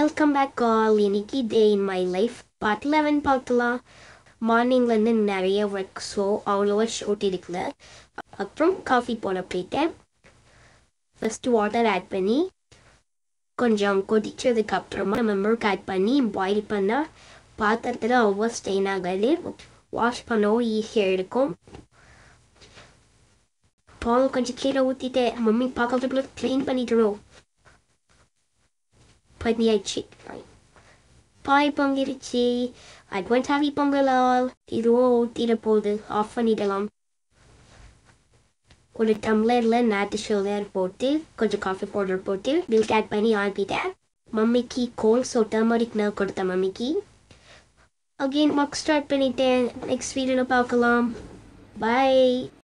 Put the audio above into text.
Welcome back all. இன்னைக்கு day in my life part 11 பார்க்கலாம். மார்னிங்லேருந்து நிறைய ஒர்க், ஸோ அவ்வளோவா ஷோட் இருக்கல. அப்புறம் காஃபி போட போயிட்டேன். ஃபஸ்ட்டு வாட்டர் ஆட் பண்ணி கொஞ்சம் கொதிச்சதுக்கு அப்புறமா நம்ம மில்க் ஆட் பண்ணி பாயில் பண்ணால் பாத்திரத்தில் அவ்வளோ ஸ்டெயின் ஆகாது. வாஷ் பண்ணவும் ஈஸியாக இருக்கும். பால் கொஞ்சம் கீழே ஊற்றிட்டு மம்மி பார்க்கறதுக்குள்ள க்ளீன் பண்ணிட்டுரும். பண்ணியாச்சு. பாய் பொங்கிருச்சு. அட்வான்ஸ் ஹாப்பி பொங்கலால். இதுவும் ஊற்றிட போகுது. ஆஃப் பண்ணிடலாம். ஒரு டம்ளரில் நாட்டு சுகர் போட்டு கொஞ்சம் காஃபி பவுடர் போட்டு மில்க் ஆட் பண்ணி ஆக்கிட்டேன். மம்மிக்கு கோல்ட், ஸோ டர்மரிக் நான் கொடுத்தேன் மம்மிக்கு. அகெயின் ஒர்க் ஸ்டார்ட் பண்ணிட்டேன். நெக்ஸ்ட் வீடியோவில் பார்க்கலாம். பாய்.